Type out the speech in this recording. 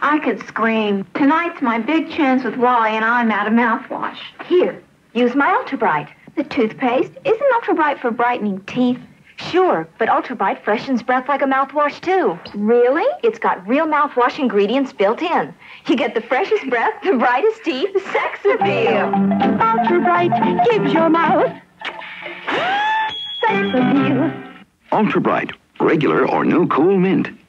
I could scream. Tonight's my big chance with Wally, and I'm out of mouthwash. Here, use my Ultra Brite. The toothpaste? Isn't Ultra Brite for brightening teeth? Sure, but Ultra Brite freshens breath like a mouthwash, too. Really? It's got real mouthwash ingredients built in. You get the freshest breath, the brightest teeth, the sex appeal. Ultra Brite gives your mouth sex appeal. Ultra Brite, regular or no cool mint.